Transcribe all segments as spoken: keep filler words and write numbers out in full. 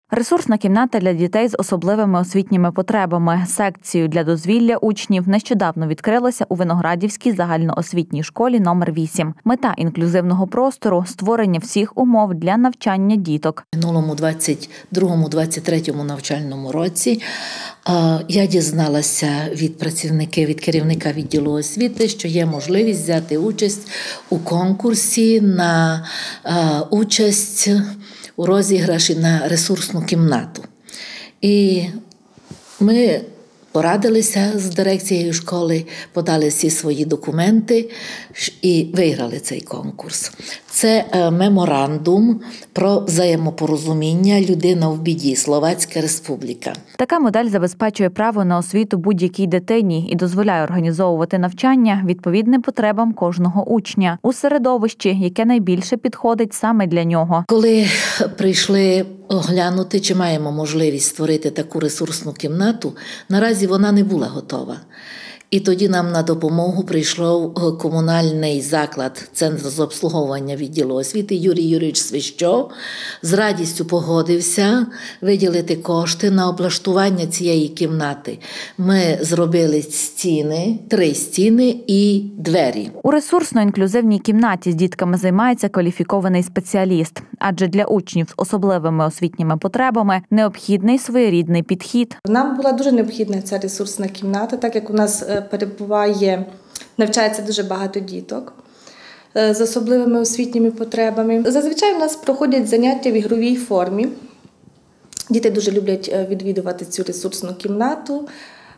Ресурсна кімната для дітей з особливими освітніми потребами. Секцію для дозвілля учнів нещодавно відкрилася у Виноградівській загальноосвітній школі номер вісім. Мета інклюзивного простору – створення всіх умов для навчання діток. У минулому двадцять другому - двадцять третьому навчальному році я дізналася від працівників, від керівника відділу освіти, що є можливість взяти участь у конкурсі на участь у розіграші на ресурсну кімнату. І ми порадилися з дирекцією школи, подали всі свої документи і виграли цей конкурс. Це меморандум про взаємопорозуміння «Людина в біді. Словацька Республіка». Така модель забезпечує право на освіту будь-якій дитині і дозволяє організовувати навчання відповідним потребам кожного учня у середовищі, яке найбільше підходить саме для нього. Коли прийшли оглянути, чи маємо можливість створити таку ресурсну кімнату, наразі вона не була готова. І тоді нам на допомогу прийшов комунальний заклад, Центр з обслуговування відділу освіти, Юрій Юрійович Свищов, з радістю погодився виділити кошти на облаштування цієї кімнати. Ми зробили стіни, три стіни і двері. У ресурсно-інклюзивній кімнаті з дітками займається кваліфікований спеціаліст, адже для учнів з особливими освітніми потребами необхідний своєрідний підхід. Нам була дуже необхідна ця ресурсна кімната, так як у нас перебуває, навчається дуже багато діток з особливими освітніми потребами. Зазвичай у нас проходять заняття в ігровій формі. Діти дуже люблять відвідувати цю ресурсну кімнату.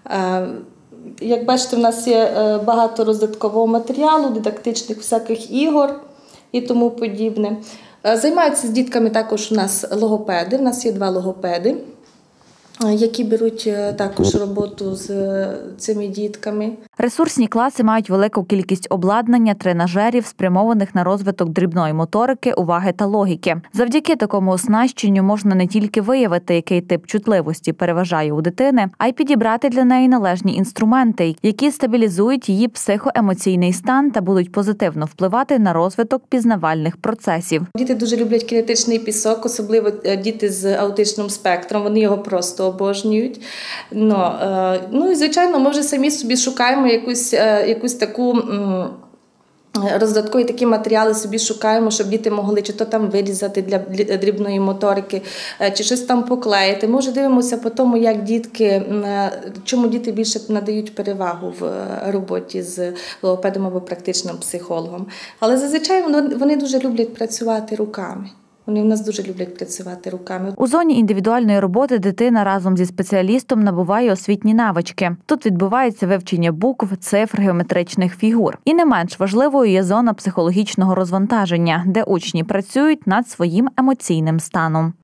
Як бачите, у нас є багато роздаткового матеріалу, дидактичних всяких ігор і тому подібне. Займаються з дітками також у нас логопеди, у нас є два логопеди, які беруть також роботу з цими дітками. Ресурсні класи мають велику кількість обладнання, тренажерів, спрямованих на розвиток дрібної моторики, уваги та логіки. Завдяки такому оснащенню можна не тільки виявити, який тип чутливості переважає у дитини, а й підібрати для неї належні інструменти, які стабілізують її психоемоційний стан та будуть позитивно впливати на розвиток пізнавальних процесів. Діти дуже люблять кінетичний пісок, особливо діти з аутичним спектром, вони його просто обожнюють. Ну, ну і, звичайно, ми вже самі собі шукаємо якусь, якусь таку роздаткові такі матеріали собі шукаємо, щоб діти могли чи то там вирізати для дрібної моторики, чи щось там поклеїти. Ми вже дивимося по тому, як дітки, чому діти більше надають перевагу в роботі з логопедом або практичним психологом. Але зазвичай вони дуже люблять працювати руками. Вони в нас дуже люблять працювати руками. У зоні індивідуальної роботи дитина разом зі спеціалістом набуває освітні навички. Тут відбувається вивчення букв, цифр, геометричних фігур. І не менш важливою є зона психологічного розвантаження, де учні працюють над своїм емоційним станом.